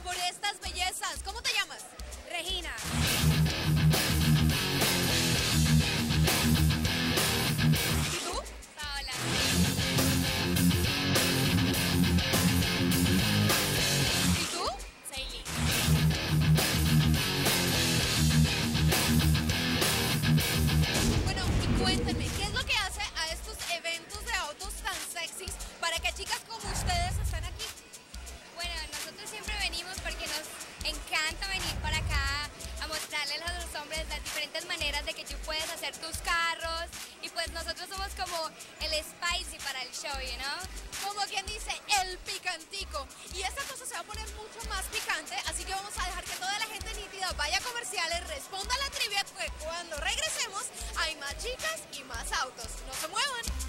por estas bellezas. ¿Cómo te llamas? Regina. ¿Y tú? Paola. ¿Y tú? Zeilin. Bueno, y cuéntenme, ¿qué es lo que hace a estos eventos de autos tan sexys para que chicas como ustedes estén aquí? Bueno, nosotros siempre venimos porque nos encanta venir para acá a mostrarles a los hombres las diferentes maneras de que tú puedes hacer tus carros y pues nosotros somos como el spicy para el show, you know? Como quien dice, el picantico. Y esta cosa se va a poner mucho más picante, así que vamos a dejar que toda la gente nítida vaya a comerciales, responda a la trivia, porque cuando regresemos hay más chicas y más autos. No se muevan.